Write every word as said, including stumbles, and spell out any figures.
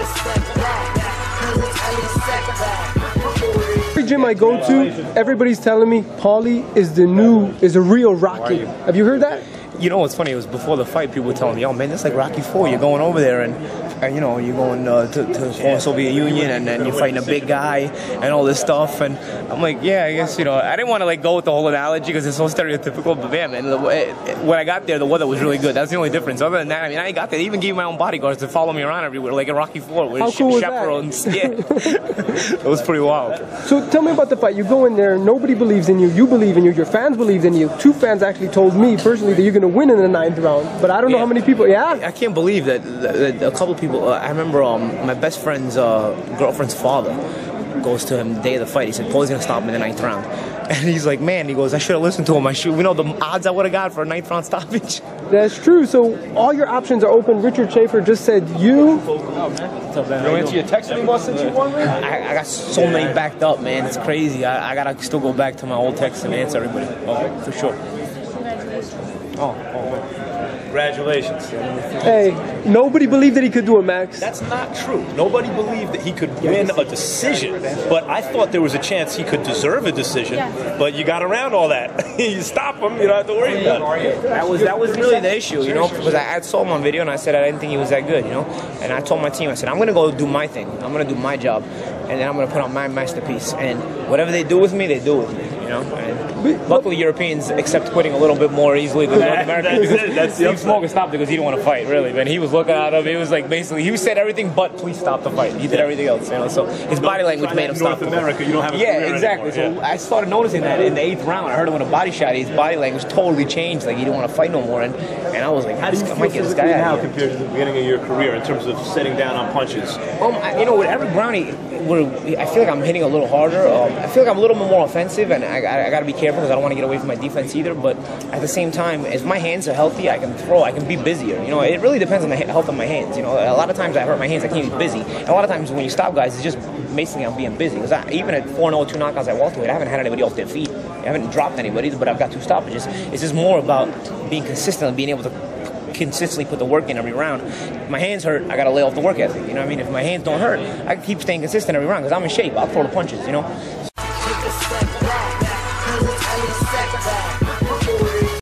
Every gym I go to, everybody's telling me Paulie is the new, is a real Rocky. Have you heard that? You know what's funny? It was before the fight. People were telling me, "Yo, man, that's like Rocky four. You're going over there and, and you know, you're going uh, to, to the former Soviet Union, and then you're fighting a big guy and all this stuff." And I'm like, "Yeah, I guess you know." I didn't want to like go with the whole analogy because it's so stereotypical. But man, man, the, when I got there, the weather was really good. That's the only difference. Other than that, I mean, I got there. They even gave my own bodyguards to follow me around everywhere, like in Rocky four, with How cool was chaperones. that? Yeah, it was pretty wild. So tell me about the fight. You go in there, nobody believes in you. You believe in you. Your fans believe in you. Two fans actually told me personally that you're going to win in the ninth round. But I don't know yeah. how many people. Yeah, I can't believe that, that, that a couple of people. Uh, I remember um, my best friend's uh, girlfriend's father goes to him the day of the fight. He said, "Paulie's gonna stop him in the ninth round," and he's like, "Man," he goes, "I should have listened to him. I should. We know the odds I would have got for a ninth round stoppage." That's true. So all your options are open. Richard Schaefer just said you. What's up, man? You answer your text anymore since you won, man? I, I got so many backed up, man. It's crazy. I, I gotta still go back to my old text and answer everybody. Oh, for sure. Oh, oh, man. Congratulations. Hey, nobody believed that he could do it, Max. That's not true. Nobody believed that he could win a decision, but I thought there was a chance he could deserve a decision. But you got around all that. You stop him, you don't have to worry about it. That was that was really the issue, you know, because I, I saw him on video and I said I didn't think he was that good, you know. And I told my team, I said, I'm gonna go do my thing. I'm gonna do my job, and then I'm gonna put on my masterpiece. And whatever they do with me, they do with me, you know. And luckily, Europeans accept quitting a little bit more easily than North Americans. That's it. That's Steve Smoker stopped because he didn't want to fight, really. Man, he was looking at him. He was like basically he said everything but please stop the fight. He did everything else, you know. So his body language made him stop. North America, you don't have a yeah, career exactly. anymore, So yeah. I started noticing that in the eighth round. I heard him with a body shot. His body language totally changed. Like he didn't want to fight no more. And and I was like, How do you I feel might get this physically guy now out here. compared to the beginning of your career in terms of setting down on punches? Um, I, you know, with every brownie, we're, I feel like I'm hitting a little harder. Um, I feel like I'm a little bit more offensive, and I, I, I got to be careful because I don't want to get away from my defense either. But at the same time, if my hands are healthy, I can throw. I can be busier. You know, it really depends on the health of my hands. You know, a lot of times I hurt my hands, I can't be busy. And a lot of times when you stop guys, it's just basically I'm being busy. Because even at four and oh, two knockouts at welterweight, I haven't had anybody off their feet. I haven't dropped anybody, but I've got two stoppages. It's just more about being consistent and being able to consistently put the work in every round. If my hands hurt, I gotta lay off the work ethic. You know what I mean? If my hands don't hurt, I can keep staying consistent every round because I'm in shape. I'll throw the punches, you know?